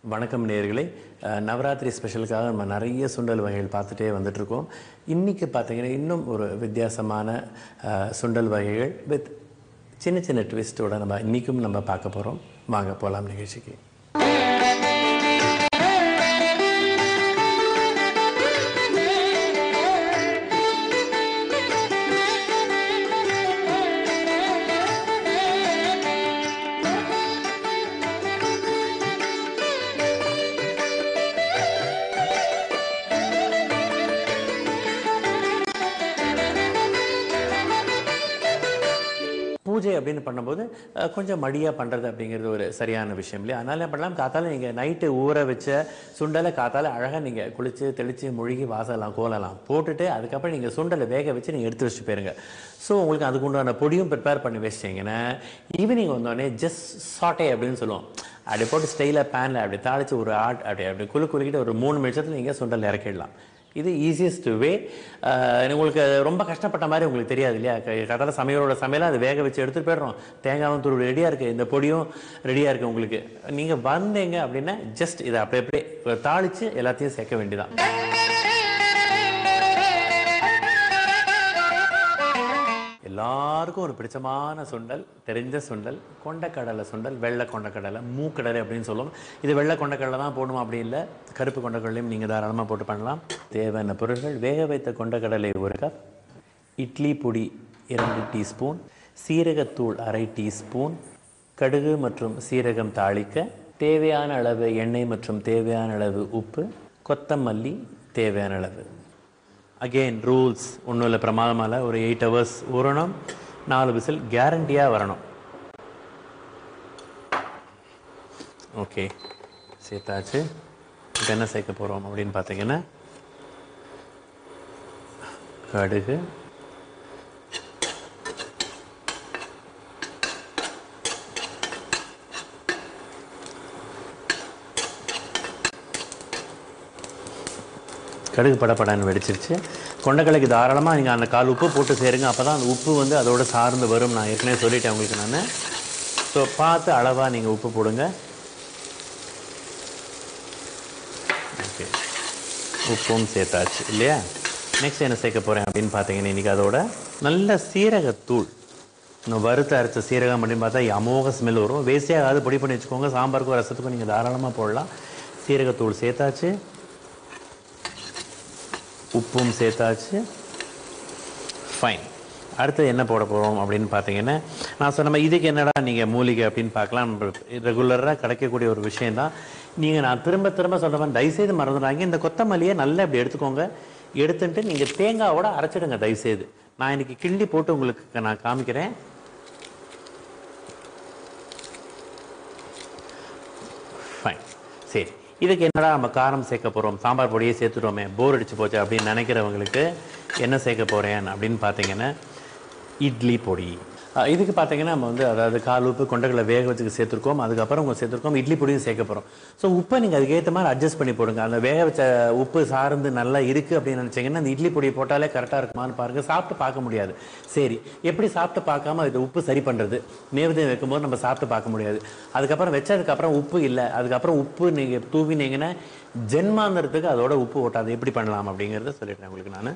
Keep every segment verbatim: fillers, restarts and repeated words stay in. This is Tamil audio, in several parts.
வணக்கம் நேயர்களே. நவராத்திரி ஸ்பெஷலுக்காக நம்ம நிறைய சுண்டல் வகைகள் பார்த்துட்டே வந்துட்ருக்கோம். இன்றைக்கி பார்த்தீங்கன்னா இன்னும் ஒரு வித்தியாசமான சுண்டல் வகைகள் வித் சின்ன சின்ன ட்விஸ்ட்டோட நம்ம இன்றைக்கும் நம்ம பார்க்க போகிறோம். வாங்க போகலாம் நிகழ்ச்சிக்கு. பூஜை அப்படின்னு பண்ணும்போது கொஞ்சம் மடியாக பண்ணுறது அப்படிங்கிறது ஒரு சரியான விஷயம் இல்லையா? அதனால என்ன பண்ணலாம், காத்தால நீங்கள் நைட்டு ஊற வச்ச சுண்டலை காத்தால அழகாக நீங்கள் குளித்து தெளித்து மொழிகி வாசலாம் கோலலாம் போட்டுட்டு அதுக்கப்புறம் நீங்கள் சுண்டலை வேக வச்சு நீங்கள் எடுத்து வச்சுட்டு போயிருங்க. ஸோ உங்களுக்கு அதுக்கு உண்டான பொடியும் ப்ரிப்பேர் பண்ணி வச்சிட்டிங்கன்னா ஈவினிங் வந்தோடனே ஜஸ்ட் சாட்டே அப்படின்னு சொல்லுவோம். அப்படி போட்டு ஸ்டைலாக பேனில் அப்படி தாளித்து ஒரு ஆட் அப்படி அப்படி குழு குலுக்கிட்டு ஒரு மூணு நிமிஷத்தில் நீங்கள் சுண்டல் இறக்கிடலாம். இது ஈஸியஸ்ட் வே. உங்களுக்கு ரொம்ப கஷ்டப்பட்ட மாதிரி உங்களுக்கு தெரியாது இல்லையா? கட்டால சமையலோட சமையலாக அது வேக வச்சு எடுத்துகிட்டு போய்டுறோம். தேங்காயும் தூள் ரெடியாக இருக்குது, இந்த பொடியும் ரெடியாக இருக்குது. உங்களுக்கு நீங்கள் வந்தீங்க அப்படின்னா ஜஸ்ட் இதை அப்படியே அப்படியே தாளித்து எல்லாத்தையும் சேர்க்க வேண்டியதான். எல்லாருக்கும் ஒரு பிடிச்சமான சுண்டல், தெரிஞ்ச சுண்டல், கொண்டக்கடலை சுண்டல், வெள்ளை கொண்டக்கடலை, மூக்கடலை அப்படின்னு சொல்லுவோம். இது வெள்ளை கொண்டக்கடலை தான் போடணும் அப்படி இல்லை, கருப்பு கொண்டக்கடலையும் நீங்கள் தாராளமாக போட்டு பண்ணலாம். தேவையான பொருட்கள்: வேக வைத்த கொண்டக்கடலை ஒரு கப், இட்லி பொடி இரண்டு டீஸ்பூன், சீரகத்தூள் அரை டீஸ்பூன், கடுகு மற்றும் சீரகம் தாளிக்க, தேவையான அளவு எண்ணெய் மற்றும் தேவையான அளவு உப்பு, கொத்தமல்லி தேவையான அளவு. அகெயின் ரூல்ஸ் ஒன்றும் இல்லை, பிரமாதமால ஒரு எயிட் ஹவர்ஸ் ஊறணும், நாலு விசில் கேரண்டியாக வரணும். ஓகே, சேர்த்தாச்சு. இப்போ என்ன சேர்க்க போகிறோம் அப்படின்னு பார்த்தீங்கன்னா, கடுகு, கடுகு படப்படான்னு வெடிச்சிருச்சு. கொண்டக்கடலைக்கு தாராளமாக நீங்கள் அந்த கால் உப்பு போட்டு சேருங்க, அப்போ தான் அந்த உப்பு வந்து அதோட சார்ந்து வரும். நான் ஏற்கனவே சொல்லிட்டேன் உங்களுக்கு நான். ஸோ பார்த்து அளவாக நீங்கள் உப்பு போடுங்க. ஓகே, உப்பும் சேர்த்தாச்சு இல்லையா? நெக்ஸ்ட் என்ன சேர்க்க போகிறேன் அப்படின்னு பார்த்தீங்கன்னா, இன்றைக்கி அதோட நல்ல சீரகத்தூள், இன்னும் வறுத்த அரைச்ச சீரகம் அப்படின்னு பார்த்தா அமோக ஸ்மெல் வரும். வேஸ்டியாக ஏதாவது பொடி பண்ணி வச்சுக்கோங்க, சாம்பாருக்கும் ரசத்துக்கும் நீங்கள் தாராளமாக போடலாம். சீரகத்தூள் சேர்த்தாச்சு, உப்பும் சேர்த்தாச்சு. ஃபைன். அடுத்து என்ன போட போகிறோம் அப்படின்னு பார்த்தீங்கன்னா, நான் சொன்ன இதுக்கு என்னடா நீங்கள் மூலிகை அப்படின்னு பார்க்கலாம். ரெகுலராக கிடைக்கக்கூடிய ஒரு விஷயந்தான். நீங்கள் நான் திரும்ப திரும்ப சொல்கிற மாதிரி தயவுசெய்து மறந்துடுறாங்க, இந்த கொத்தமல்லியை நல்லா இப்படி எடுத்துக்கோங்க. எடுத்துட்டு நீங்கள் தேங்காவோட அரைச்சிடுங்க தயவுசெய்து. நான் இன்னைக்கு கிண்டி போட்டு உங்களுக்கு நான் காமிக்கிறேன். ஃபைன், சரி. இதுக்கு என்னடா நம்ம காரம் சேர்க்க போகிறோம், சாம்பார் பொடியே சேர்த்துட்டோமே, போர் அடிச்சு போச்சு அப்படின்னு நினைக்கிறவங்களுக்கு என்ன சேர்க்க போகிறேன் அப்படின்னு பார்த்தீங்கன்னா, இட்லி பொடி. இதுக்கு பார்த்தீங்கன்னா நம்ம வந்து அதாவது கால் உப்பு கொண்டக்கடலை வேக வச்சுக்கு சேர்த்துருக்கோம், அதுக்கப்புறம் உங்கள் சேர்த்துருக்கோம், இட்லி பொடியும் சேர்க்க போகிறோம். ஸோ உப்பை நீங்கள் அதுக்கேற்ற மாதிரி அட்ஜஸ்ட் பண்ணி போடுங்க. அந்த வேக வச்ச உப்பு சார்ந்து நல்லா இருக்குது அப்படின்னு நினச்சிங்கன்னா அந்த இட்லி பொடியை போட்டாலே கரெக்டாக இருக்குமான்னு பாருங்கள். சாப்பிட்டு பார்க்க முடியாது. சரி, எப்படி சாப்பிட்டு பார்க்காம இது உப்பு சரி பண்ணுறது? நேவேத்தியம் வைக்கும்போது நம்ம சாப்பிட்டு பார்க்க முடியாது. அதுக்கப்புறம் வச்சதுக்கப்புறம் உப்பு இல்லை, அதுக்கப்புறம் உப்பு நீங்கள் தூவினீங்கன்னா ஜென்மாந்திரத்துக்கு அதோட உப்பு ஓட்டாது. எப்படி பண்ணலாம் அப்படிங்கிறத சொல்லிடுறேன் உங்களுக்கு நான்.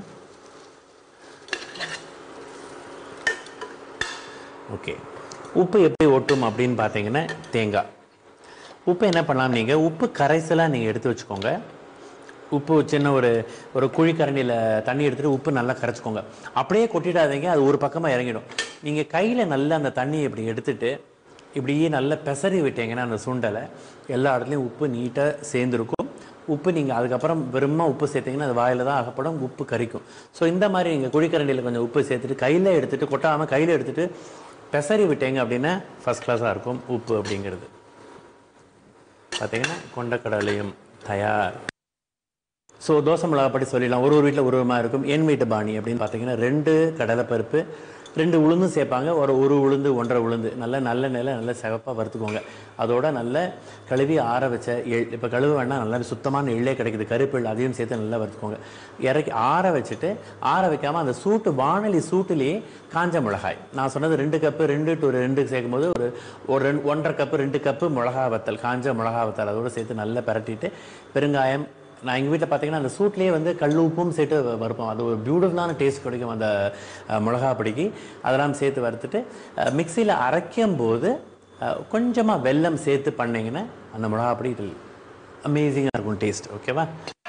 ஓகே, உப்பு எப்படி ஒட்டும் அப்படின்னு பார்த்தீங்கன்னா, தேங்காய் உப்பு என்ன பண்ணலாம், நீங்கள் உப்பு கரைசலாக நீங்கள் எடுத்து வச்சுக்கோங்க. உப்பு சின்ன ஒரு ஒரு குழிக்கரண்டியில் தண்ணி எடுத்துகிட்டு உப்பு நல்லா கரைச்சிக்கோங்க. அப்படியே கொட்டிடாதீங்க, அது ஒரு பக்கமாக இறங்கிடும். நீங்கள் கையில் நல்லா அந்த தண்ணியை இப்படி எடுத்துகிட்டு இப்படியே நல்லா பெசறி விட்டீங்கன்னா அந்த சுண்டலை எல்லா இடத்துலையும் உப்பு நீட்டாக சேர்ந்துருக்கும். உப்பு நீங்கள் அதுக்கப்புறம் வெறுமா உப்பு சேர்த்திங்கன்னா அது வாயில் தான் அகப்படும், உப்பு கரிக்கும். ஸோ இந்த மாதிரி நீங்கள் குழிக்கரண்டியில் கொஞ்சம் உப்பு சேர்த்துட்டு கையில் எடுத்துகிட்டு கொட்டாமல் கையில் எடுத்துகிட்டு பெசரி விட்டீங்க அப்படின்னா ஃபஸ்ட் கிளாஸாக இருக்கும் உப்பு அப்படிங்கிறது. பார்த்தீங்கன்னா கொண்டக்கடலையும் தயார். ஸோ தோசை மிளகா படி சொல்லிடலாம், ஒரு ஒரு வீட்டில் ஒரு விதமாக இருக்கும். என் வீட்டு பாணி அப்படின்னு பார்த்தீங்கன்னா ரெண்டு கடலைப்பருப்பு, ரெண்டு உளுந்து சேர்ப்பாங்க, ஒரு ஒரு உளுந்து ஒன்றரை உளுந்து நல்ல நல்ல நிலை நல்ல சிவப்பாக வறுத்துக்கோங்க. அதோட நல்ல கழுவி ஆற வச்ச எள், இப்போ கழுவ வேணால் நல்லா சுத்தமான எள்ளே கிடைக்குது, கருப்பு எள், அதையும் சேர்த்து நல்லா வறுத்துக்கோங்க. இறக்கி ஆற வச்சுட்டு, ஆற வைக்காமல் அந்த சூட்டு வானொலி சூட்டுலேயே காஞ்ச மிளகாய், நான் சொன்னது ரெண்டு கப்பு ரெண்டு டு ரெண்டு சேர்க்கும்போது ஒரு ஒரு ரெண்டு ஒன்றரை கப்பு ரெண்டு கப்பு மிளகா வத்தல், காஞ்ச மிளகா வத்தல் அதோடு சேர்த்து நல்லா பரட்டிட்டு, பெருங்காயம், நான் எங்கள் வீட்டில் பார்த்தீங்கன்னா அந்த சூட்லேயே வந்து கல் உப்பும் சேர்த்து வறுப்போம். அது ஒரு பியூட்டிஃபுல்லான டேஸ்ட் கிடைக்கும் அந்த மிளகா பிடிக்கி. அதெல்லாம் சேர்த்து வறுத்துட்டு மிக்சியில் அரைக்கும் போது கொஞ்சமாக வெல்லம் சேர்த்து பண்ணிங்கன்னா அந்த மிளகா பொடி அமேசிங்காக இருக்கும் டேஸ்ட். ஓகேவா?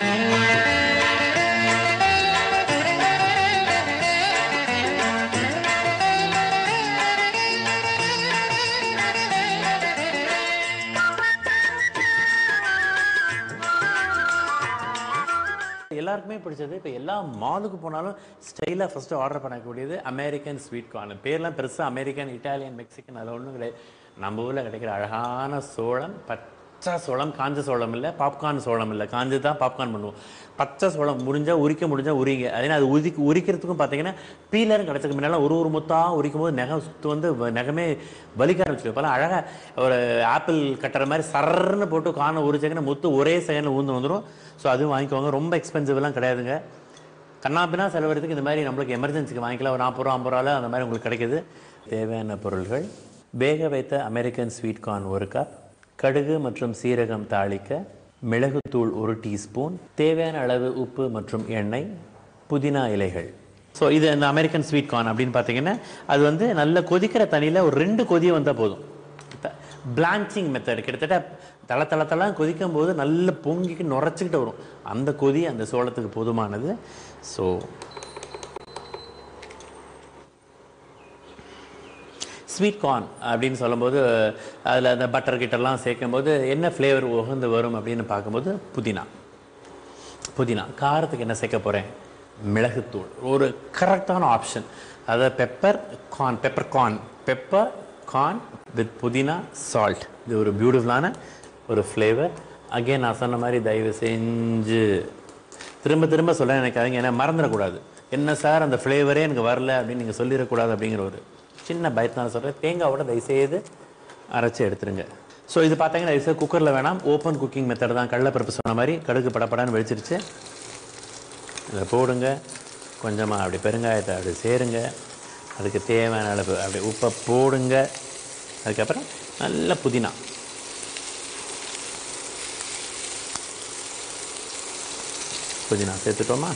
எல்லாருக்குமே பிடிச்சது, இப்போ எல்லா மாலுக்கு போனாலும் ஸ்டைலாக ஃபஸ்ட்டு ஆர்டர் பண்ணக்கூடியது அமெரிக்கன் ஸ்வீட் கார்ன். பேர்லாம் பெருசாக அமெரிக்கன், இட்டாலியன், மெக்சிகன் அதில் ஒன்றும் கிடையாது. நம்ம ஊரில் கிடைக்கிற அழகான சோளம், பச்சை சோளம், காஞ்ச சோளம் இல்லை, பாப்கார்ன் சோளம் இல்லை, காஞ்சு தான் பாப்கார்ன் பண்ணுவோம். பச்சை சோளம் முடிஞ்சால் உரிக்க முடிஞ்சால் உரிங்க. அதனால் அது உரிக்க உரிக்கிறதுக்கும் பார்த்தீங்கன்னா பீலரும் கிடச்சிருக்கு. முன்னாலாம் ஒரு ஒரு முத்தாக உரிக்கும் போது நெகம் சுற்று வந்து நெகமே வலிக்க ஆரம்பிச்சிடும். இப்போலாம் அழகாக ஒரு ஆப்பிள் கட்டுற மாதிரி சர்ன்னு போட்டு காண உரிச்சாங்கன்னா முத்து ஒரே செகண்டில் ஊந்து வந்துடும். ஸோ அதுவும் வாங்கிக்கோங்க, ரொம்ப எக்ஸ்பென்சிவ்லாம் கிடையாதுங்க. கண்ணாப்பினா செலவரத்துக்கு இந்த மாதிரி நம்மளுக்கு எமர்ஜென்சிக்கு வாங்கிக்கலாம். ஒரு நாற்பது ரூபா ஐம்பது ரூபாவில் அந்த மாதிரி உங்களுக்கு கிடைக்கிது. தேவையான பொருள்கள்: வேக வைத்த அமெரிக்கன் ஸ்வீட் கார்ன் ஒரு கப், கடுகு மற்றும் சீரகம் தாளிக்க, மிளகுத்தூள் ஒரு டீஸ்பூன், தேவையான அளவு உப்பு மற்றும் எண்ணெய், புதினா இலைகள். ஸோ இது இந்த அமெரிக்கன் ஸ்வீட் கார்ன் அப்படின்னு பார்த்தீங்கன்னா அது வந்து நல்ல கொதிக்கிற தண்ணியில் ஒரு ரெண்டு கொதியை வந்தால் போதும். பிளான்ச்சிங் மெத்தட், கிட்டத்தட்ட தள தள தளம் கொதிக்கும் போது நல்ல பொங்கிக்கு நுரைச்சிக்கிட்டு வரும். அந்த கொதி அந்த சோளத்துக்கு போதுமானது. ஸோ ஸ்வீட் கார்ன் அப்படின்னு சொல்லும்போது அதில் அந்த பட்டர் கிட்டெல்லாம் சேர்க்கும்போது என்ன ஃப்ளேவர் உகந்து வரும் அப்படின்னு பார்க்கும்போது புதினா. புதினா காரத்துக்கு என்ன சேர்க்க போகிறேன்? மிளகுத்தூள், ஒரு கரெக்டான ஆப்ஷன். அதாவது pepper corn, pepper corn, pepper corn with pudina salt. இது ஒரு பியூட்டிஃபுல்லான ஒரு ஃப்ளேவர். அகெயின் நான் சொன்ன மாதிரி தயவு செஞ்சு திரும்ப திரும்ப சொல்ல நினைக்காதீங்க, ஏன்னா மறந்துடக்கூடாது. என்ன சார் அந்த ஃப்ளேவரே எனக்கு வரல அப்படின்னு நீங்கள் சொல்லிடக்கூடாது அப்படிங்கிற ஒரு சின்ன பயத்தினால சொல்கிறேன். தேங்காவோட தயவுசெய்து அரைச்சி எடுத்துருங்க. ஸோ இது பார்த்தீங்கன்னா தயவுசெய்து குக்கரில் வேணாம், ஓப்பன் குக்கிங் மெத்தட் தான். கடலைப்பருப்பு சொன்ன மாதிரி கடுகு படப்படான்னு வெடிச்சிருச்சு, இதை போடுங்க. கொஞ்சமாக அப்படி பெருங்காயத்தை அப்படி சேருங்க, அதுக்கு தேவையான அளவு அப்படி உப்பை போடுங்க. அதுக்கப்புறம் நல்ல புதினா, புதினா சேர்த்துட்டோமா?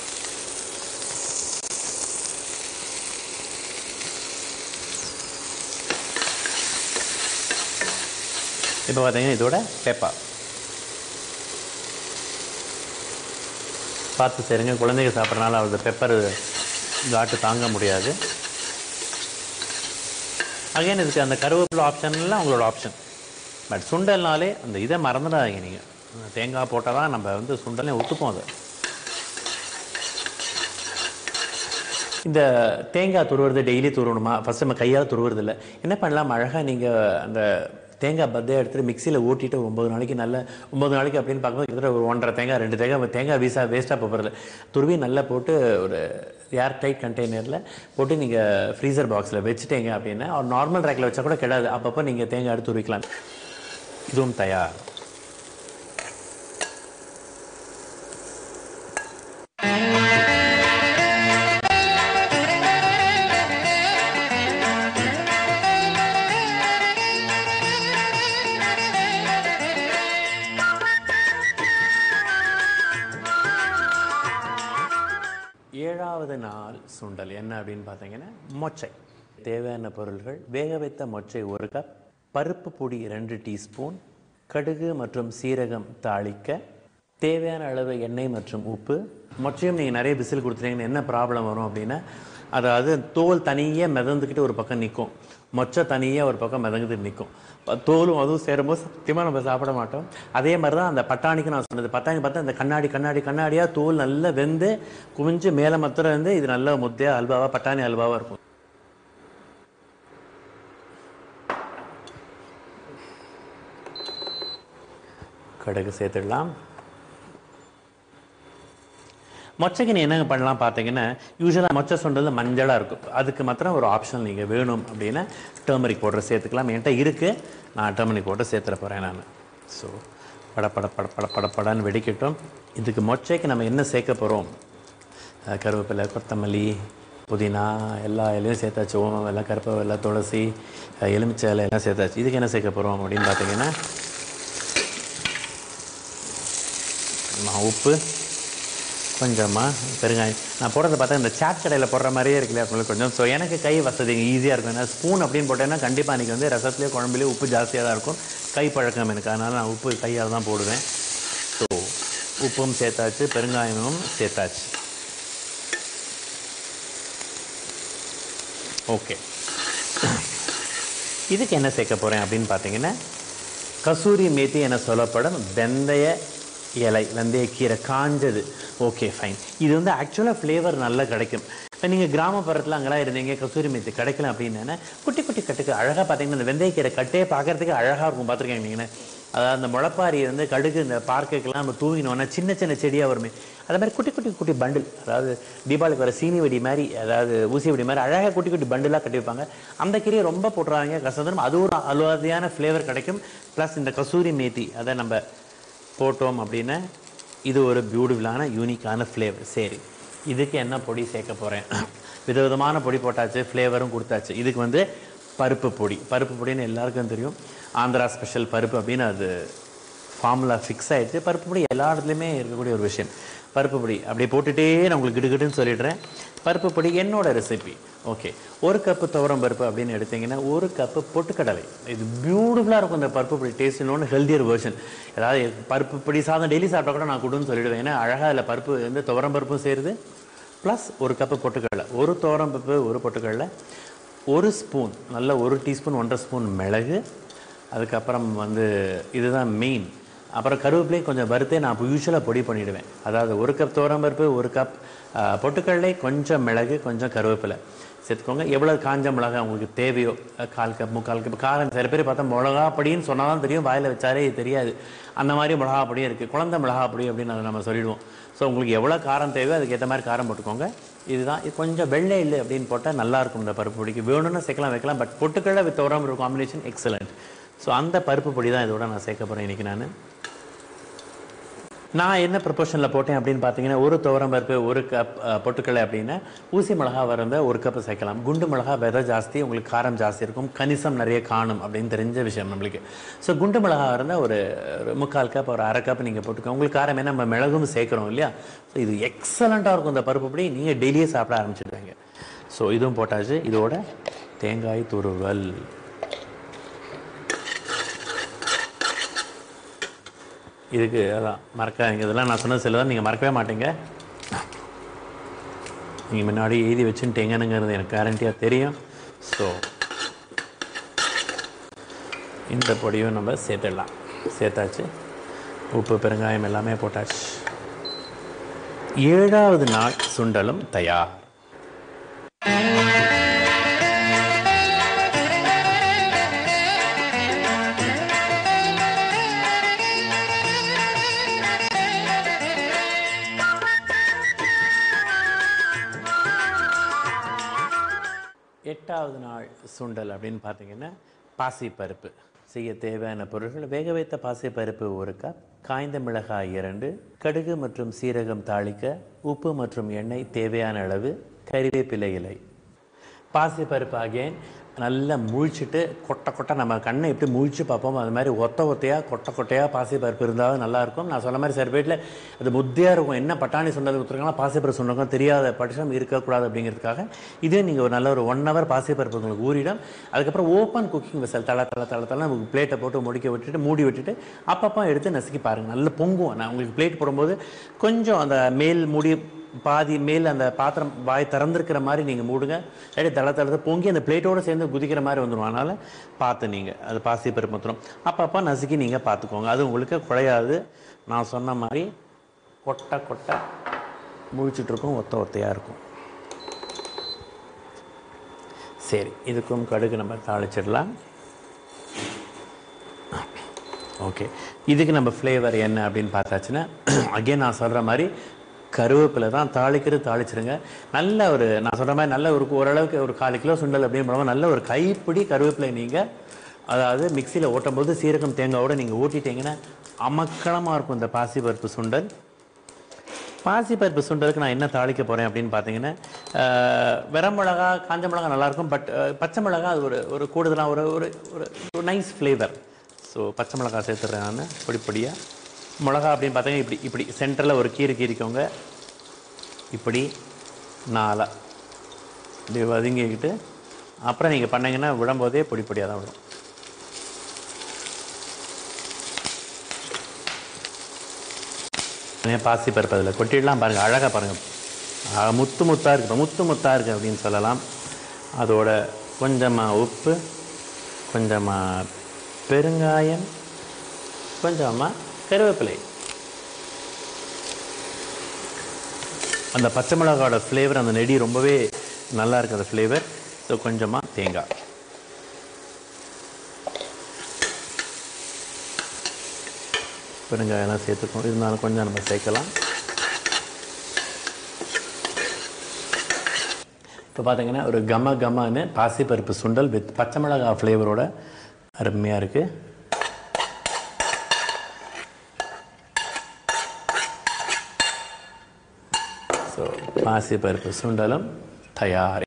இப்போ பார்த்தீங்கன்னா இதோட பெப்பர் பார்த்து சேருங்க. குழந்தைங்க சாப்பிட்றனால அவரது பெப்பர் காட்டு தாங்க முடியாது. அகைன் இதுக்கு அந்த கருவேப்பிலை ஆப்ஷன்லாம் உங்களோட ஆப்ஷன். பட் சுண்டல்னாலே அந்த இதை மறந்துடாதீங்க. நீங்கள் தேங்காய் போட்டால் தான் நம்ம வந்து சுண்டலையும் ஒத்துப்போம். அதை இந்த தேங்காய் துருவுறது டெய்லி துருவணுமா? ஃபஸ்ட் நம்ம கையால் துருவுறது இல்லை. என்ன பண்ணலாம், அழகாக நீங்கள் அந்த தேங்காய் பத்தையை எடுத்துகிட்டு மிக்சியில் ஓட்டிட்டு ஒம்பது நாளைக்கு நல்ல ஒம்பது நாளைக்கு அப்படின்னு பார்க்கும்போது கிட்டத்தட்ட ஒரு ஒன்றரை தேங்காய் ரெண்டு தேங்காய் தேங்காய் வீசாக வேஸ்ட்டாக போகிறது துருவி நல்லா போட்டு ஒரு ஏர் டைட் கண்டெய்னரில் போட்டு நீங்கள் ஃப்ரீசர் பாக்ஸில் வச்சுட்டீங்க அப்படின்னா ஒரு நார்மல் ரேக்கில் வச்சா கூட கிடையாது. அப்பப்போ நீங்கள் தேங்காய் எடுத்து துருவிக்கலாம். இதுவும் தயார். ஏழாவது நாள் சுண்டல் என்ன அப்படின்னு பார்த்தீங்கன்னா மொச்சை. தேவையான பொருள்கள்: வேக வைத்த மொச்சை ஒரு கப், பருப்பு பொடி ரெண்டு டீஸ்பூன், கடுகு மற்றும் சீரகம் தாளிக்க, தேவையான அளவு எண்ணெய் மற்றும் உப்பு. மொச்சையும் நீங்கள் நிறைய விசில் கொடுத்துட்டீங்கன்னா என்ன ப்ராப்ளம் வரும் அப்படின்னா, அதாவது தோல் தனியாக மிதந்துக்கிட்டு ஒரு பக்கம் நிற்கும், மொச்சை தனியாக ஒரு பக்கம் மிதந்துட்டு நிற்கும். தோலும் அதுவும் சேரும்போது சத்தியமாக நம்ம சாப்பிட மாட்டோம். அதே மாதிரி தான் அந்த பட்டாணிக்கு நான் சொன்னது. பட்டாணி பார்த்தா அந்த கண்ணாடி கண்ணாடி கண்ணாடியாக தோல் நல்லா வெந்து குமிஞ்சு மேலே மத்திரம் இருந்து இது நல்ல முத்தையாக அல்வாவாக பட்டாணி அல்வாவாக இருக்கும். கடுகு சேர்த்துடலாம். மொச்சைக்கு நீ என்னங்க பண்ணலாம் பார்த்தீங்கன்னா, யூஸ்வலாக மொச்சை சுண்டல் மஞ்சளாக இருக்கும். அதுக்கு மாத்திரம் ஒரு ஆப்ஷன் நீங்கள் வேணும் அப்படின்னா டர்மரிக் பவுடர் சேர்த்துக்கலாம். என்கிட்ட இருக்குது, நான் டர்மரிக் பவுடர் சேர்த்துட போகிறேன் நான். ஸோ பட பட பட பட பட படன்னு வெடிக்கட்டும். இதுக்கு மொச்சைக்கு நம்ம என்ன சேர்க்க போகிறோம்? கருவேப்பிலை, கொத்தமல்லி, புதினா எல்லா இலையும் சேர்த்தாச்சு. ஓமம் எல்லாம், கருவேப்பிலை, துளசி, எலுமிச்சை இலை எல்லாம் சேர்த்தாச்சு. இதுக்கு என்ன சேர்க்க போகிறோம் அப்படின்னு பார்த்தீங்கன்னா, உப்பு, கொஞ்சமாக பெருங்காயம். நான் போடுறத பார்த்தா இந்த சாட் கடையில் போடுற மாதிரியே இருக்குல்ல உங்களுக்கு கொஞ்சம். ஸோ எனக்கு கை வசதிங்க ஈஸியாக இருக்கும். ஏன்னா ஸ்பூன் அப்படின்னு போட்டேன்னா கண்டிப்பாக அன்றைக்கி வந்து ரசத்துலேயே குழம்புலேயே உப்பு ஜாஸ்தியாக தான் இருக்கும். கை பழக்கம் எனக்கு, அதனால் நான் உப்பு கையால் தான் போடுவேன். ஸோ உப்பும் சேர்த்தாச்சு, பெருங்காயமும் சேர்த்தாச்சு. ஓகே, இதுக்கு என்ன சேர்க்க போகிறேன் அப்படின்னு பார்த்தீங்கன்னா, கசூரி மேத்தி என சொல்லப்படும் வெந்தய இலை, வெந்தய கீரை காஞ்சது. Okay fine. இது வந்து ஆக்சுவலாக ஃப்ளேவர் நல்லா கிடைக்கும். இப்போ நீங்கள் கிராமப்புறத்தில் அங்கெல்லாம் இருந்தீங்க, கசூரி மேத்தி கிடைக்கலாம் அப்படின்னா குட்டி குட்டி கட்டுக்கு அழகாக பார்த்தீங்கன்னா இந்த வெந்தயக்கீரை கட்டையே பார்க்குறதுக்கு அழகாக இருக்கும். பார்த்துருக்கேன் நீங்கள்? அதாவது அந்த முளைப்பாரி வந்து கடுகு இந்த பார்க்குக்கெல்லாம் நம்ம தூவினோன்னா சின்ன சின்ன செடியாக வருமே, அது மாதிரி குட்டி குட்டி குட்டி பண்டில், அதாவது தீபாவளிக்கு வர சீனி வெடி மாதிரி, அதாவது ஊசி வெடி மாதிரி அழகாக குட்டி குட்டி பண்டிலாக கட்டி வைப்பாங்க. அந்த கீரையை ரொம்ப போட்டுறாங்க கசந்தரும், அது ஒரு அலுவாதியான ஃப்ளேவர் கிடைக்கும். ப்ளஸ் இந்த கசூரி மேத்தி அதை நம்ம போட்டோம் அப்படின்னா இது ஒரு பியூட்டிஃபுல்லான யூனிக்கான ஃப்ளேவர். சரி, இதுக்கு என்ன பொடி சேர்க்க போகிறேன்? விதவிதமான பொடி போட்டாச்சு, ஃப்ளேவரும் கொடுத்தாச்சு. இதுக்கு வந்து பருப்பு பொடி. பருப்பு பொடின்னு எல்லாருக்கும் தெரியும், ஆந்திரா ஸ்பெஷல் பருப்பு அப்படின்னு அது ஃபார்முலா ஃபிக்ஸ் ஆகிடுச்சு. பருப்பு பொடி எல்லா இடத்துலையுமே இருக்கக்கூடிய ஒரு விஷயம். பருப்பு பொடி அப்படியே போட்டுகிட்டே நான் உங்களுக்கு கிடுகிட்டுன்னு சொல்லிடுறேன். பருப்பு பொடி என்னோட ரெசிபி. ஓகே, ஒரு கப்பு துவரம் பருப்பு அப்படின்னு எடுத்திங்கன்னா ஒரு கப்பு பொட்டுக்கடலை. இது பியூட்டிஃபுல்லாக இருக்கும் இந்த பருப்பு பொடி டேஸ்ட். இன்னொன்று ஹெல்தியர் வெர்ஷன். அதாவது பருப்பு பொடி சாதம் டெய்லி சாப்பிட்டா கூட நான் கொடுன்னு சொல்லிவிடுவேன். ஏன்னா அழகாக அதில் பருப்பு வந்து துவரம் பருப்பும் சேருது, ப்ளஸ் ஒரு கப்பு பொட்டுக்கடலை. ஒரு துவரம் பருப்பு, ஒரு பொட்டுக்கடலை, ஒரு ஸ்பூன் நல்ல ஒரு டீஸ்பூன் ஒன்றரை ஸ்பூன் மிளகு, அதுக்கப்புறம் வந்து இதுதான் மெயின். அப்புறம் கருவேப்பிலையும் கொஞ்சம் வறுத்தே நான் யூஸ்வலாக பொடி பண்ணிவிடுவேன். அதாவது ஒரு கப் துவரம்பருப்பு, ஒரு கப் பொட்டுக்கடலை, கொஞ்சம் மிளகு, கொஞ்சம் கருவேப்பிலை சேர்த்துக்கோங்க. எவ்வளோ காஞ்ச மிளகா உங்களுக்கு தேவையோ, கால் கப் முக்கால் கப். காரம் சில பேர் பார்த்தா மிளகா பொடின்னு சொன்னால் தான் தெரியும், வாயில் வச்சாலே தெரியாது. அந்த மாதிரி மிளகா பொடியும் இருக்குது, குழந்தை மிளகா பொடி அப்படின்னு அதை நம்ம சொல்லிடுவோம். ஸோ உங்களுக்கு எவ்வளோ காரம் தேவையோ அதுக்கேற்ற மாதிரி காரம் போட்டுக்கோங்க. இதுதான். இது கொஞ்சம் வெள்ளை இல்லை அப்படின்னு போட்டால் நல்லாயிருக்கும் இந்த பருப்பு பொடிக்கு. வேணும்னு சேர்க்கலாம், வைக்கலாம். பட் பொட்டுக்கடலை வித் துவரம் ஒரு காம்பினேஷன் எக்ஸலண்ட். ஸோ அந்த பருப்பு பொடி தான் இதோட நான் சேர்க்க போகிறேன் இன்றைக்கி. நான் நான் என்ன ப்ரொபோர்ஷனில் போட்டேன் அப்படின்னு பார்த்தீங்கன்னா, ஒரு துவரம் பருப்பு, ஒரு கப் பொட்டுக்கடலை அப்படின்னா ஊசி மிளகா வரந்த ஒரு கப்பு சேர்க்கலாம். குண்டு மிளகா விதை ஜாஸ்தி, உங்களுக்கு காரம் ஜாஸ்தி இருக்கும், கணிசம் நிறைய காணும் அப்படின்னு தெரிஞ்ச விஷயம் நம்மளுக்கு. ஸோ குண்டு மிளகா இருந்தால் ஒரு முக்கால் கப், ஒரு அரை கப் நீங்கள் போட்டுக்கோங்க. உங்களுக்கு காரம் என்ன, நம்ம மிளகும் சேர்க்குறோம் இல்லையா? ஸோ இது எக்ஸலண்ட்டாக இருக்கும் இந்த பருப்பு பொடி. நீங்கள் டெய்லியே சாப்பிட ஆரம்பிச்சிடுவாங்க. ஸோ இதுவும் போட்டாச்சு. இதோட தேங்காய் துருவல். இதுக்கு அதான் மறக்காதீங்க, இதெல்லாம் நான் சொன்னது சில தான் நீங்கள் மறக்கவே மாட்டீங்க. நீங்கள் முன்னாடி எழுதி வச்சுட்டீங்கன்னுங்கிறது எனக்கு கேரண்டியாக தெரியும். ஸோ இந்த பொடியும் நம்ம சேர்த்துடலாம். சேர்த்தாச்சு, உப்பு பெருங்காயம் எல்லாமே போட்டாச்சு. ஏழாவது நாள் சுண்டலும் தயார். எட்டாவது நாள் சுண்டல் அப்படின்னு பார்த்தீங்கன்னா, பாசிப்பருப்பு செய்ய தேவையான பொருட்கள்: வேக வைத்த பாசிப்பருப்பு ஒரு கப், காய்ந்த மிளகாய் இரண்டு, கடுகு மற்றும் சீரகம் தாளிக்க, உப்பு மற்றும் எண்ணெய் தேவையான அளவு, கறிவேப்பிலை இலை. பாசிப்பருப்பு அகேன் நல்லா முழிச்சிட்டு கொட்டை கொட்டை நம்ம கண்ணை எப்படி முழிச்சு பார்ப்போம் அது மாதிரி ஒத்த ஒத்தையாக கொட்டை கொட்டையாக பாசிப்பருப்பு இருந்தாலும் நல்லாயிருக்கும். நான் சொன்ன மாதிரி சில வீட்டில் அது முத்தியாக இருக்கும், என்ன பட்டாணி சுண்டல் கொடுத்துருக்காங்களா பாசிப்பருப்பு சுண்டகம் தெரியாத பட்சம் இருக்கக்கூடாது அப்படிங்கிறதுக்காக இதே நீங்கள் ஒரு நல்ல ஒரு ஒன் ஹவர் பாசிப்பருப்பு உங்களுக்கு ஊறிடும். அதுக்கப்புறம் ஓப்பன் குக்கிங் வெசல் தள தள தள தள உங்களுக்கு பிளேட்டை போட்டு முடிக்க விட்டுட்டு மூடி விட்டுட்டு அப்பப்போ எடுத்து நசுக்கி பாருங்கள், நல்ல பொங்கும். நான் உங்களுக்கு பிளேட் போடும்போது கொஞ்சம் அந்த மேல் மூடி பாதி மேல் அந்த பாத்திரம் வாய் திறந்துருக்கிற மாதிரி நீங்கள் மூடுங்க, இல்லாட்டி தள தளத்தை பொங்கி அந்த பிளேட்டோடு சேர்ந்து குதிக்கிற மாதிரி வந்துடும். அதனால் பார்த்து நீங்கள் அது பாசிப்பருப்பு மாத்திரம் அப்பப்போ நசுக்கி நீங்கள் பார்த்துக்கோங்க, அது உங்களுக்கு குழையாது. நான் சொன்ன மாதிரி கொட்டை கொட்டை முழிச்சிட்ருக்கும், ஒத்த ஒத்தையாக இருக்கும். சரி, இதுக்கும் கடுகு நம்ம தாளிச்சிடலாம். ஓகே, இதுக்கு நம்ம ஃப்ளேவர் என்ன அப்படின்னு பார்த்தாச்சுன்னா, அகெயின் நான் சொல்கிற மாதிரி கருவேப்பிலை தான் தாளிக்கிறது தாளிச்சிருங்க. நல்ல ஒரு நான் சொல்கிற மாதிரி நல்ல ஒரு ஓரளவுக்கு ஒரு கால் கிலோ சுண்டல் அப்படின்னு போனோம் நல்ல ஒரு கைப்பிடி கருவேப்பிலை நீங்கள் அதாவது மிக்சியில் ஓட்டும் போது சீரகம் தேங்காயோட நீங்கள் ஊட்டிட்டீங்கன்னா அமக்களமாக இருக்கும் இந்த பாசிப்பருப்பு சுண்டல். பாசிப்பருப்பு சுண்டலுக்கு நான் என்ன தாளிக்க போகிறேன் அப்படின்னு பார்த்தீங்கன்னா வெரமிளகா காஞ்ச மிளகா நல்லாயிருக்கும். பட் பச்சை மிளகா அது ஒரு ஒரு கூடுதலாக ஒரு ஒரு ஒரு நைஸ் ஃப்ளேவர். ஸோ பச்சை மிளகா சேர்த்துட்றேன் நான் பொடி பொடியாக. மிளகா அப்படின்னு பார்த்தீங்கன்னா இப்படி இப்படி சென்டரில் ஒரு கீரை கீரிக்கோங்க. இப்படி நாலாக இப்படி வதங்கிக்கிட்டு அப்புறம் நீங்கள் பண்ணிங்கன்னா விடும்போதே பொடி பொடியாக தான் விடும். பாசி பருப்பு அதில் கொட்டிடலாம் பாருங்கள். அழகாக பாருங்கள் முத்து முத்தாக இருக்குது முத்து முத்தாக இருக்குது அப்படின்னு சொல்லலாம். அதோட கொஞ்சமாக உப்பு, கொஞ்சமாக பெருங்காயம், கொஞ்சமாக கருவேப்பிலை. அந்த பச்சை மிளகாவோட ஃப்ளேவர் அந்த நெடி ரொம்பவே நல்லா இருக்குது அந்த ஃப்ளேவர். ஸோ கொஞ்சமாக தேங்காய், பெருங்காயெல்லாம் சேர்த்துக்கணும். இருந்தாலும் கொஞ்சம் நம்ம சேர்க்கலாம். இப்போ பார்த்தீங்கன்னா ஒரு கம கமன்னு பாசிப்பருப்பு சுண்டல் வித் பச்சை மிளகா ஃப்ளேவரோட அருமையாக இருக்குது. ஸோ பாசிப்பருப்பு சுண்டலும் தயார்.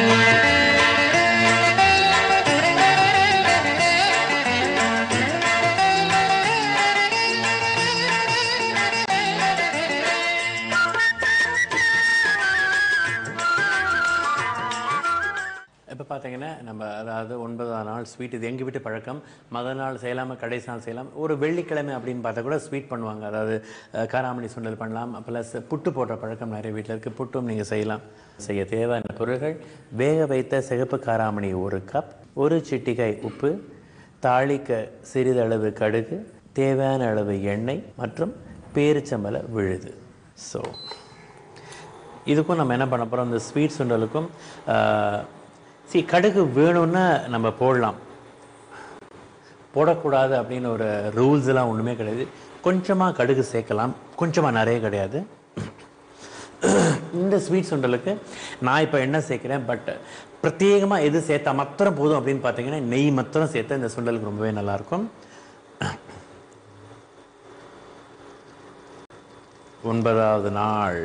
இப்போ பார்த்தீங்கன்னா நம்ம அதாவது ஒன்பதாம் நாள் ஸ்வீட் இது எங்கள் வீட்டு பழக்கம். மொதல் நாள் செய்யலாமல் கடைசி நாள் செய்யலாம். ஒரு வெள்ளிக்கிழமை அப்படின்னு பார்த்தா கூட ஸ்வீட் பண்ணுவாங்க. அதாவது காராமணி சுண்டல் பண்ணலாம். ப்ளஸ் புட்டு போடுற பழக்கம் நிறைய வீட்டில் இருக்குது. புட்டும் நீங்கள் செய்யலாம். செய்ய தேவையான பொருட்கள் வேக வைத்த சிகப்பு காராமணி ஒரு கப், ஒரு சிட்டிகை உப்பு, தாளிக்க சிறிதளவு கடுகு, தேவையான அளவு எண்ணெய் மற்றும் பேரிச்சம்பழ விழுது. ஸோ இதுக்கும் நம்ம என்ன பண்ண போகிறோம், இந்த ஸ்வீட் சுண்டலுக்கும் சி கடுகு வேணும்னா நம்ம போடலாம், போடக்கூடாது அப்படின்னு ஒரு ரூல்ஸ்லாம் ஒன்றுமே கிடையாது. கொஞ்சமாக கடுகு சேர்க்கலாம், கொஞ்சமாக நிறைய கிடையாது. இந்த ஸ்வீட் சுண்டலுக்கு நான் இப்போ என்ன சேர்க்குறேன், பட் பிரத்யேகமாக எது சேர்த்தா மாத்திரம் போதும் அப்படின்னு பார்த்தீங்கன்னா நெய் மாத்திரம் சேர்த்தா இந்த சுண்டலுக்கு ரொம்பவே நல்லாயிருக்கும். ஒன்பதாவது நாள்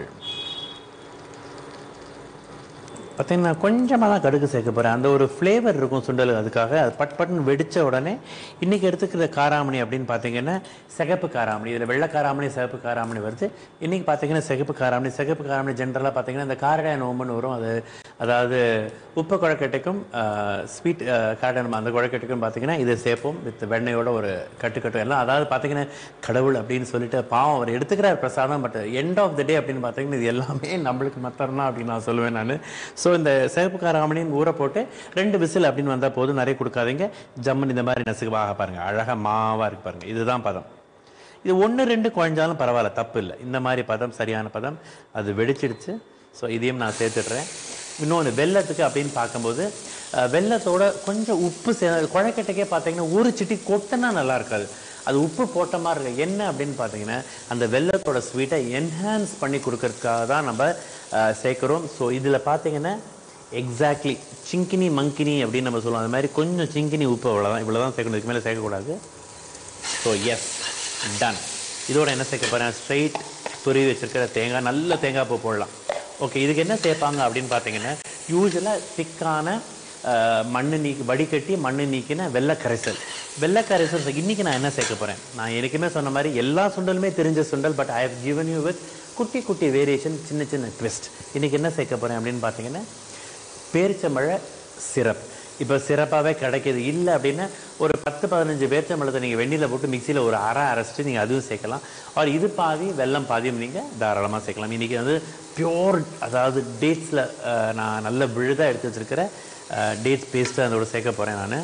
பார்த்தீங்கன்னா கொஞ்சமாக தான் கடுகு சேர்க்க போகிறேன். அந்த ஒரு ஃப்ளேவர் இருக்கும் சுண்டல், அதுக்காக அது பட் பட்னு வெடித்த உடனே இன்றைக்கி எடுத்துக்கிற காராமணி அப்படின்னு பார்த்தீங்கன்னா சிகப்பு காராமணி. இதில் வெள்ளை காராமணி சிகப்பு காராமணி வருது. இன்றைக்கி பார்த்தீங்கன்னா சிகப்பு காராமணி. சிகப்பு காராமணி ஜென்ரலாக பார்த்தீங்கன்னா இந்த காரடா நோம்புன்னு வரும். அது அதாவது உப்பு குழக்கட்டைக்கும் ஸ்வீட் காரடா அந்த குழக்கட்டைக்கும் பார்த்தீங்கன்னா இதை சேர்ப்போம் வித் வெண்ணையோட ஒரு கட்டுக்கட்டும் எல்லாம். அதாவது பார்த்தீங்கன்னா கடவுள் அப்படின்னு சொல்லிட்டு பாவம் அவர் எடுத்துக்கிறார் பிரசாதம். But end of the day அப்படின்னு பார்த்தீங்கன்னா இது எல்லாமே நம்மளுக்கு மத்தரனா அப்படின்னு நான் சொல்லுவேன் நான். ஸோ இந்த சிகப்பு காராமணின்னு ஊற போட்டு ரெண்டு விசில் அப்படின்னு வந்தால் போதும், நிறைய கொடுக்காதீங்க. ஜம்முன்னு இந்த மாதிரி நசுக்குவாக பாருங்கள், அழகாக மாவாக இருக்கு பாருங்கள். இதுதான் பதம். இது ஒன்று ரெண்டு குழஞ்சாலும் பரவாயில்ல, தப்பு இல்லை. இந்த மாதிரி பதம் சரியான பதம். அது வெடிச்சிடுச்சு. ஸோ இதையும் நான் சேர்த்துடுறேன். இன்னொன்று வெள்ளத்துக்கு அப்படின்னு பார்க்கும்போது வெள்ளத்தோட கொஞ்சம் உப்பு சே குழக்கட்டைக்கே பார்த்தீங்கன்னா ஒரு சிட்டி கொட்டினா நல்லா இருக்காது, அது உப்பு போட்ட மாதிரி இருக்கு. என்ன அப்படின்னு பார்த்தீங்கன்னா அந்த வெள்ளத்தோட ஸ்வீட்டை என்ஹான்ஸ் பண்ணி கொடுக்கறதுக்காக தான் நம்ம சேர்க்குறோம். ஸோ இதில் பார்த்தீங்கன்னா எக்ஸாக்ட்லி சிங்கினி மங்கினி அப்படின்னு நம்ம சொல்லுவோம், அது மாதிரி கொஞ்சம் சிங்கினி உப்பு அவ்வளோதான், இவ்வளோ தான் சேர்க்கணும், இதுக்கு மேலே சேர்க்கக்கூடாது. So yes done. இதோட என்ன சேர்க்க போகிறேன், ஸ்ட்ரைட் துருவி வச்சுருக்கிற தேங்காய், நல்ல தேங்காய் பூ போடலாம். ஓகே, இதுக்கு என்ன சேர்ப்பாங்க அப்படின்னு பார்த்தீங்கன்னா யூஸ்வலாக திக்கான மண்ணு நீக்கி வடிகட்டி மண்ணு நீக்கின வெள்ளை கரைசல். வெள்ளை கரைசல் இன்றைக்கி நான் என்ன சேர்க்க போகிறேன், நான் எனக்குமே சொன்ன மாதிரி எல்லா சுண்டலுமே தெரிஞ்ச சுண்டல், but I have given you with குட்டி குட்டி வேரியேஷன், சின்ன சின்ன ட்விஸ்ட். இன்றைக்கி என்ன சேர்க்க போகிறேன் அப்படின்னு பார்த்தீங்கன்னா பேரிச்சம்பழ சிரப். இப்போ சிறப்பாகவே கிடைக்கிது இல்லை அப்படின்னா ஒரு பத்து பதினஞ்சு பேரிச்சம்பழத்தை நீங்கள் வெந்நியில் போட்டு மிக்சியில் ஒரு அரை அரைச்சிட்டு நீங்கள் அதுவும் சேர்க்கலாம். அவர் இது பாதி வெல்லம் பாதியும் நீங்கள் தாராளமாக சேர்க்கலாம். இன்றைக்கி வந்து பியோர் அதாவது டேட்ஸில் நான் நல்ல விழுதாக எடுத்து வச்சுருக்கிற டேட்ஸ் பேஸ்ட்டு அதோட சேர்க்க போகிறேன் நான்.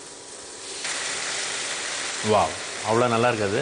வாவ், அவ்வளோ நல்லா இருக்காது.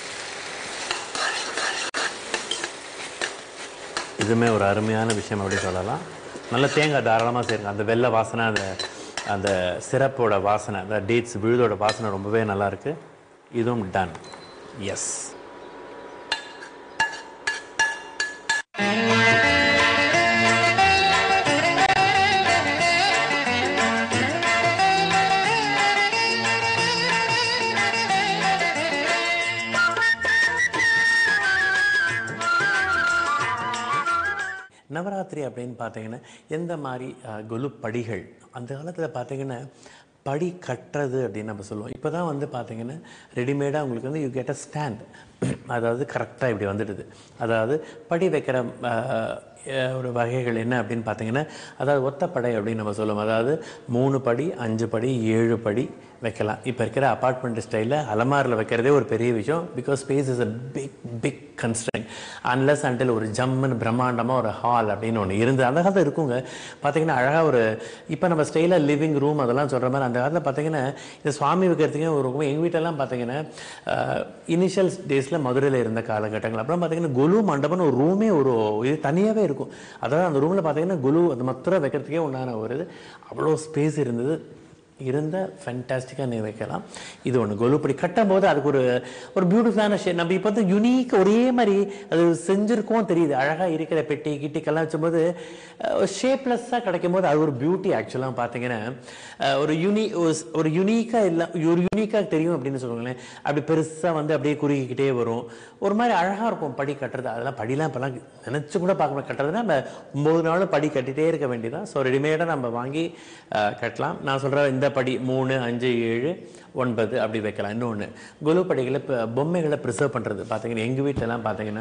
இதுவுமே ஒரு அருமையான விஷயம் அப்படி சொல்லலாம். நல்ல தேங்காய் தாராளமாக சேர்க்க, அந்த வெள்ளை வாசனை, அந்த அந்த சிரப்போட வாசனை, அந்த டேட்ஸ் விழுதோட வாசனை ரொம்பவே நல்லாயிருக்கு. இதுவும் டன். எஸ், நவராத்திரி அப்படின்னு பார்த்தீங்கன்னா எந்த மாதிரி கொலு படிகள் அந்த காலத்தில் பார்த்தீங்கன்னா படி கட்டுறது அப்படின்னு நம்ம சொல்லுவோம். இப்போ தான் வந்து பார்த்தீங்கன்னா ரெடிமேடாக உங்களுக்கு வந்து யூ கெட் அ ஸ்டாண்ட், அதாவது கரெக்டாக இப்படி வந்துடுது. அதாவது படி வைக்கிற ஒரு வகைகள் என்ன அப்படின்னு பார்த்தீங்கன்னா, அதாவது ஒத்தப்படை அப்படின்னு நம்ம சொல்லுவோம். அதாவது மூணு படி, அஞ்சு படி, ஏழு படி வைக்கலாம். இப்போ இருக்கிற அப்பார்ட்மெண்ட் ஸ்டைலில் அலமாரில் வைக்கிறதே ஒரு பெரிய விஷயம். Because space is a big big constraint. Unless until ஒரு ஜம்முன்னு பிரம்மாண்டமாக ஒரு ஹால் அப்படின்னு ஒன்று இருந்து அந்த காலத்தில் இருக்குங்க. பார்த்தீங்கன்னா அழகாக ஒரு இப்போ நம்ம ஸ்டைலாக லிவிங் ரூம் அதெல்லாம் சொல்கிற மாதிரி அந்த காலத்தில் பார்த்தீங்கன்னா இந்த சுவாமி வைக்கிறதுக்கே ஒரு ரூம். எங்கள் வீட்டெல்லாம் பார்த்தீங்கன்னா இனிஷியல் டேஸில் மதுரையில் இருந்த காலகட்டங்கள் அப்புறம் பார்த்தீங்கன்னா கொலு மண்டபம்னு ஒரு ரூமே ஒரு இது தனியாகவே இருக்கும். அதாவது அந்த ரூமில் பார்த்தீங்கன்னா கொலு அந்த மொத்தம் வைக்கிறதுக்கே உண்டான ஒரு இது அவ்வளோ ஸ்பேஸ் இருந்தது. இருந்த ஃபேன்டாஸ்டிக்காக நீ வைக்கலாம். இது ஒன்று கொலுப்படி கட்டும் போது அதுக்கு ஒரு ஒரு பியூட்டிஃபுல்லான ஷே நம்ம இப்போ வந்து யுனிக் ஒரே மாதிரி அது செஞ்சுருக்கோம் தெரியுது. அழகாக இருக்கிற பெட்டி கிட்டிக்கெல்லாம் வச்சும்போது ஷேப்லெஸ்ஸாக கிடைக்கும் போது அது ஒரு பியூட்டி. ஆக்சுவலாக பார்த்தீங்கன்னா ஒரு யூனி ஒரு யூனிக்காக இல்லை ஒரு யூனிக்காக தெரியும் அப்படின்னு சொல்லுவாங்களேன். அப்படி பெருசாக வந்து அப்படியே குறுகிக்கிட்டே வரும். ஒரு மாதிரி அழகாக இருக்கும் படி கட்டுறது. அதெல்லாம் படிலாம் இப்போலாம் நினச்சி கூட பார்க்கணும். கட்டுறதுன்னா நம்ம ஒம்பது நாளும் படி கட்டிகிட்டே இருக்க வேண்டியதான். ஸோ ரெடிமேடாக நம்ம வாங்கி கட்டலாம். நான் சொல்கிறேன் இந்த படி மூணு அஞ்சு ஏழு ஒன்பது அப்படி வைக்கலாம். இன்னொன்று கொலு படிகளை இப்போ பொம்மைகளை ப்ரிசர்வ் பண்ணுறது பார்த்தீங்கன்னா எங்கள் வீட்டிலலாம் பார்த்தீங்கன்னா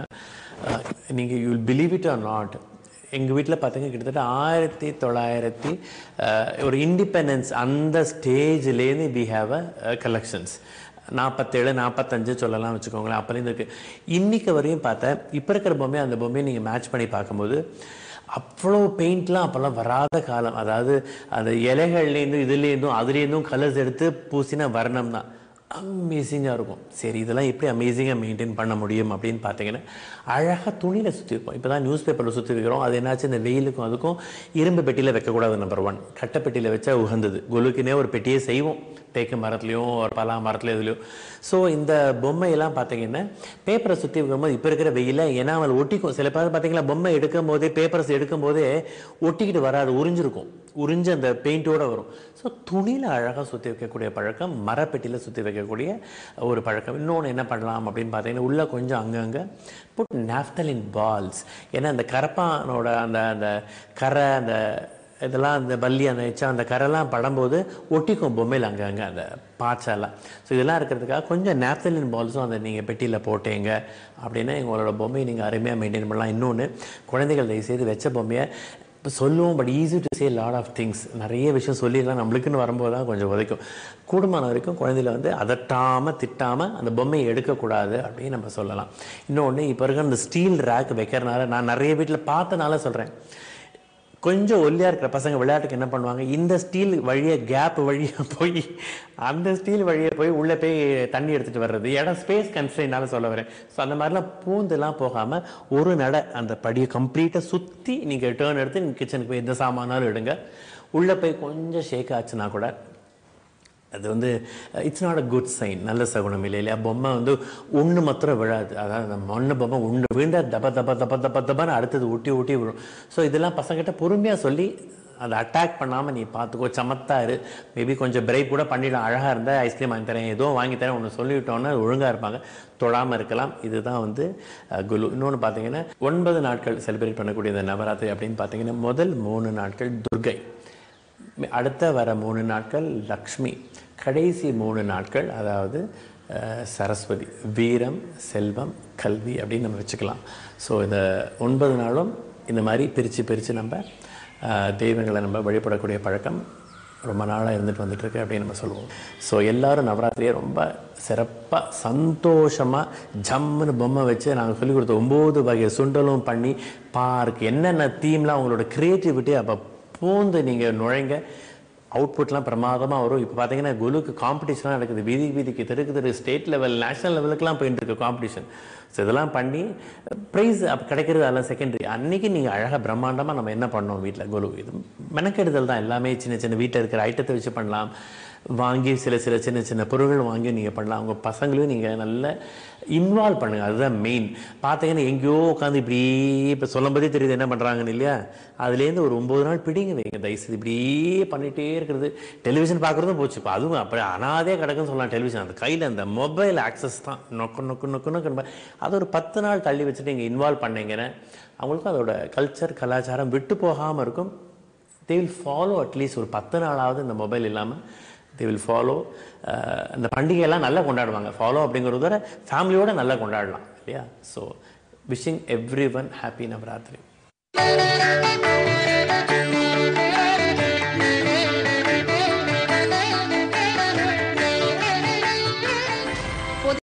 நீங்கள் you will believe it or not, எங்கள் வீட்டில் பார்த்தீங்கன்னா கிட்டத்தட்ட ஆயிரத்தி தொள்ளாயிரத்தி ஒரு இண்டிபெண்டன்ஸ் அந்த ஸ்டேஜ்லேருந்து வி ஹாவ் அ கலெக்ஷன்ஸ் நாற்பத்தேழு நாற்பத்தஞ்சு சொல்லலாம் வச்சுக்கோங்களேன். அப்போலேருந்து இருக்குது. இன்றைக்கி வரையும் பார்த்தா இப்போ இருக்கிற பொம்மையை அந்த பொம்மையை நீங்கள் மேட்ச் பண்ணி பார்க்கும்போது அவ்வளோ பெயிண்ட்லாம் அப்போல்லாம் வராத காலம். அதாவது அந்த இலைகள்லேருந்தும் இதுலேருந்தும் அதுலேருந்தும் கலர்ஸ் எடுத்து பூசின வர்ணம் தான் அமேசிங்காக இருக்கும். சரி இதெல்லாம் எப்படி அமேசிங்காக மெயின்டைன் பண்ண முடியும் அப்படின்னு பார்த்தீங்கன்னா அழகாக துணியில் சுற்றி வைப்போம். இப்போ தான் நியூஸ் பேப்பரில் சுற்றி வைக்கிறோம். அது என்னாச்சு இந்த வெயிலுக்கும் அதுக்கும் இரும்பு பெட்டியில் வைக்கக்கூடாது. நம்பர் ஒன், கட்டை பெட்டியில் வச்சா உகந்தது. கொலுக்குன்னே ஒரு பெட்டியே செய்வோம், தேக்கு மரத்துலையும் ஒரு பலா மரத்துலையும் இதுலையும். ஸோ இந்த பொம்மையெல்லாம் பார்த்தீங்கன்னா பேப்பரை சுற்றி வைக்கும்போது இப்போ இருக்கிற வெயில ஏன்னா அவள் ஒட்டிக்கும். சில பேர் பார்த்தீங்கன்னா பொம்மை எடுக்கும் போதே பேப்பர்ஸ் எடுக்கும் போதே ஒட்டிக்கிட்டு வராது, உறிஞ்சிருக்கும். உறிஞ்சு அந்த பெயிண்டோடு வரும். ஸோ துணியில் அழகாக சுற்றி வைக்கக்கூடிய பழக்கம், மரப்பெட்டியில் சுற்றி வைக்கக்கூடிய ஒரு பழக்கம். இன்னொன்று என்ன பண்ணலாம் அப்படின்னு பார்த்தீங்கன்னா உள்ளே கொஞ்சம் அங்கங்கே புட் நாப்தலின் பால்ஸ். ஏன்னா அந்த கரப்பானோட அந்த அந்த கரை அந்த இதெல்லாம் அந்த பல்லி அந்த எச்சா அந்த கரெல்லாம் படும்போது ஒட்டிக்கும் பொம்மையில் அங்கங்கே அந்த பாய்ச்செல்லாம். ஸோ இதெல்லாம் இருக்கிறதுக்காக கொஞ்சம் நாப்தலின் பால்ஸும் அந்த நீங்கள் பெட்டியில் போட்டீங்க அப்படின்னா எங்களோட பொம்மையை நீங்கள் அருமையாக மெயின்டைன் பண்ணலாம். இன்னொன்று குழந்தைகள் தயவுசெய்து வச்ச பொம்மையை இப்போ சொல்லுவோம், but easy to say lot of things. நிறைய விஷயம் சொல்லிடலாம், நம்மளுக்குன்னு வரும்போது தான் கொஞ்சம் உதைக்கும். கூடுமான வரைக்கும் குழந்தைகளை வந்து அதட்டாமல் திட்டாமல் அந்த பொம்மையை எடுக்கக்கூடாது அப்படின்னு நம்ம சொல்லலாம். இன்னொன்று இப்போ இருக்க அந்த ஸ்டீல் ரேக் வைக்கிறனால நான் நிறைய வீட்டில் பார்த்தனால சொல்கிறேன், கொஞ்சம் ஒல்லியாக இருக்கிற பசங்க விளையாட்டுக்கு என்ன பண்ணுவாங்க, இந்த ஸ்டீல் வழியாக கேப் வழியாக போய் அந்த ஸ்டீல் வழியாக போய் உள்ளே போய் தண்ணி எடுத்துகிட்டு வர்றது. இடம் ஸ்பேஸ் கன்ஸ்ட்ரெயினால சொல்ல வரேன். ஸோ அந்த மாதிரிலாம் பூந்தெல்லாம் போகாமல் ஒரு நடை அந்த படியை கம்ப்ளீட்டாக சுற்றி நீங்கள் டேர்ன் எடுத்து நீங்கள் கிச்சனுக்கு போய் எந்த சாமானாலும் எடுங்க. உள்ளே போய் கொஞ்சம் ஷேக் ஆச்சுன்னா கூட அது வந்து it's not a good sign, நல்ல சகுனம் இல்லை இல்லையா. பொம்மை வந்து ஒன்று மாத்திரம் விழாது. அதாவது அந்த மண்ணு பொம்மை ஒன்று விழுந்தா தப்ப தப்ப தப்ப தப்ப தப்பான்னு அடுத்தது ஊட்டி ஊட்டி விழும். ஸோ இதெல்லாம் பசங்கிட்ட பொறுமையாக சொல்லி அதை அட்டாக் பண்ணாமல் நீ பார்த்துக்கோ, சமத்தாரு. மேபி கொஞ்சம் பிரேக் கூட பண்ணிடலாம். அழகாக இருந்தால் ஐஸ்கிரீம் வாங்கி தரேன், ஏதோ வாங்கி தரேன் ஒன்று சொல்லிவிட்டோன்னா ஒழுங்காக இருப்பாங்க, தொடாமல் இருக்கலாம். இதுதான் வந்து குலு. இன்னொன்று பார்த்தீங்கன்னா ஒன்பது நாட்கள் செலிப்ரேட் பண்ணக்கூடிய இந்த நவராத்திரி அப்படின்னு பார்த்தீங்கன்னா முதல் மூணு நாட்கள் துர்கை, அடுத்த வர மூணு நாட்கள் லக்ஷ்மி, கடைசி மூணு நாட்கள் அதாவது சரஸ்வதி. வீரம், செல்வம், கல்வி அப்படின்னு நம்ம வச்சுக்கலாம். ஸோ இந்த ஒன்பது நாளும் இந்த மாதிரி பிரித்து பிரித்து நம்ம தெய்வங்களை நம்ம வழிபடக்கூடிய பழக்கம் ரொம்ப நாளாக இருந்துட்டு வந்துட்டுருக்கு அப்படின்னு நம்ம சொல்லுவோம். ஸோ எல்லோரும் நவராத்திரியை ரொம்ப சிறப்பாக சந்தோஷமாக ஜம்முன்னு பொம்மை வச்சு நாங்கள் சொல்லிக் கொடுத்த ஒம்பது வகை சுண்டலும் பண்ணி பார்க் என்னென்ன தீம்லாம் உங்களோட க்ரியேட்டிவிட்டி அப்போ பூந்து நீங்கள் நுழைங்க. அவுட்புட்லாம் பிரமாதமாக வரும். இப்போ பார்த்தீங்கன்னா குலுக்கு காம்படிஷன்லாம் நடக்குது, வீதி வீதிக்கு தெருக்கு தெரு, ஸ்டேட் லெவல், நேஷனல் லெவலுக்குலாம் போயிட்டு இருக்கு காம்படிஷன். ஸோ இதெல்லாம் பண்ணி ப்ரைஸ் அப்போ கிடைக்கிறது அதெல்லாம் செகண்டரி. அன்றைக்கி நீங்கள் அழகாக பிரம்மாண்டமாக நம்ம என்ன பண்ணோம் வீட்டில் குலு, இது மெனக்கெடுதல் தான். எல்லாமே சின்ன சின்ன வீட்டில் இருக்கிற ஐட்டத்தை வச்சு பண்ணலாம். வாங்கி சில சில சின்ன சின்ன பொருட்கள் வாங்கி நீங்கள் பண்ணலாம். அவங்க பசங்களையும் நீங்கள் நல்ல இன்வால்வ் பண்ணுங்கள். அதுதான் மெயின். பார்த்தீங்கன்னா எங்கேயோ உட்காந்து இப்படி இப்போ சொல்லும் போதே தெரியுது என்ன பண்ணுறாங்கன்னு இல்லையா? அதுலேருந்து ஒரு ஒம்பது நாள் பிடிங்க வைங்க தயவுசெய்து. இப்படியே பண்ணிகிட்டே இருக்கிறது. டெலிவிஷன் பார்க்குறதும் போச்சு. இப்போ அதுவும் அப்படி அனாதே கிடக்குன்னு சொல்லலாம். டெலிவிஷன் அந்த கையில் அந்த மொபைல் ஆக்சஸ் தான் நொக்கு நொக்கு நொக்கு நொக்கு. அது ஒரு பத்து நாள் தள்ளி வச்சுட்டு நீங்கள் இன்வால்வ் பண்ணீங்கன்னா அவங்களுக்கும் அதோட கல்ச்சர் கலாச்சாரம் விட்டு போகாமல் இருக்கும். தே வில் ஃபாலோ அட்லீஸ்ட் ஒரு பத்து நாளாவது இந்த மொபைல் இல்லாமல் தே வில் ஃபாலோ. அந்த பண்டிகையெல்லாம் நல்லா கொண்டாடுவாங்க. ஃபாலோ அப்படிங்கிறத விட ஃபேமிலியோடு நல்லா கொண்டாடலாம் இல்லையா? So wishing everyone happy Navaratri.